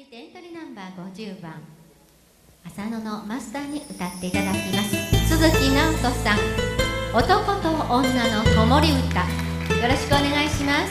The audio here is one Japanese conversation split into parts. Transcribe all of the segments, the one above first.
てエントリーナンバー50番浅野のマスターに歌っていただきます。鈴木直人さん、男と女の子守歌、よろしくお願いします。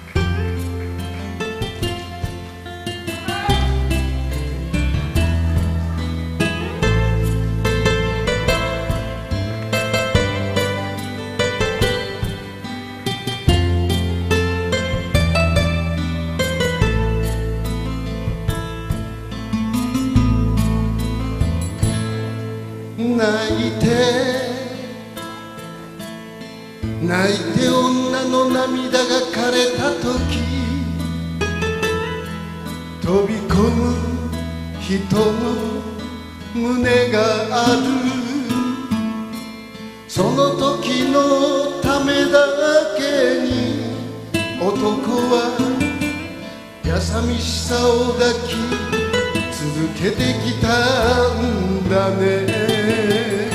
泣いて女の涙が枯れた時、飛び込む人の胸がある。その時のためだけに男はやさみしさを抱き続けてきたんだね。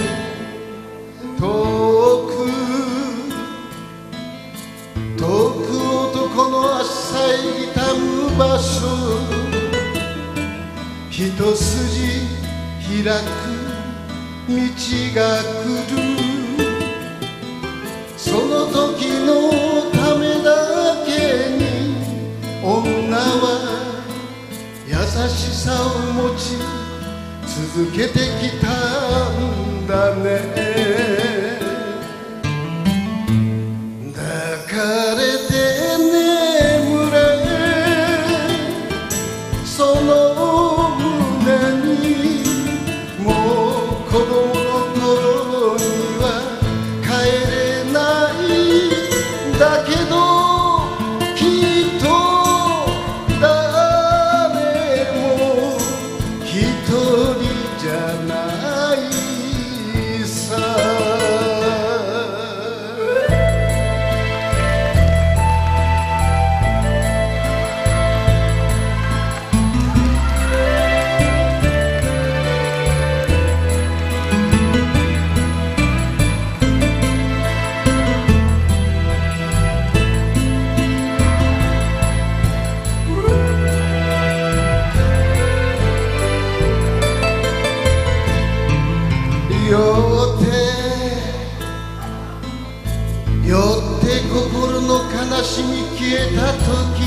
遠く男の朝へ痛む場所、一筋開く道が来る。その時のためだけに女は優しさを持ち続けてきたんだね。抱かれて眠れ、その胸にもう子供の頃には帰れないだけど、きっと誰も一人じゃないさ。よって心の悲しみ消えた時、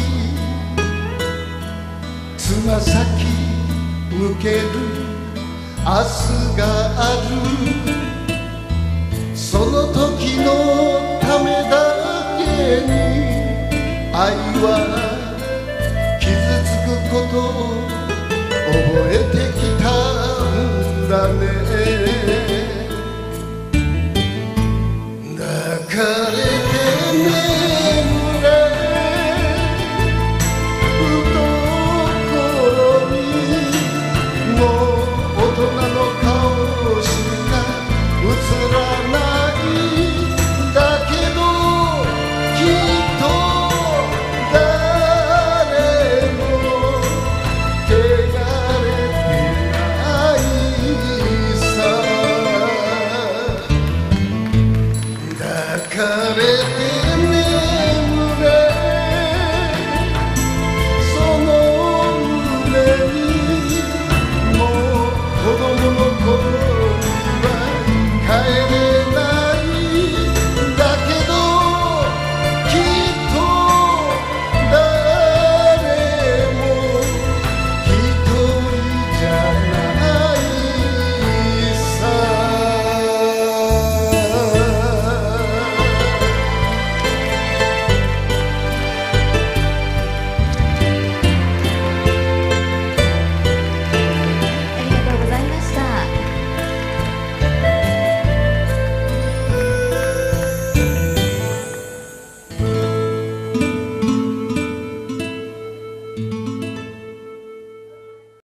つま先向ける明日がある。その時のためだけに愛は傷つくことを覚えてきたんだね。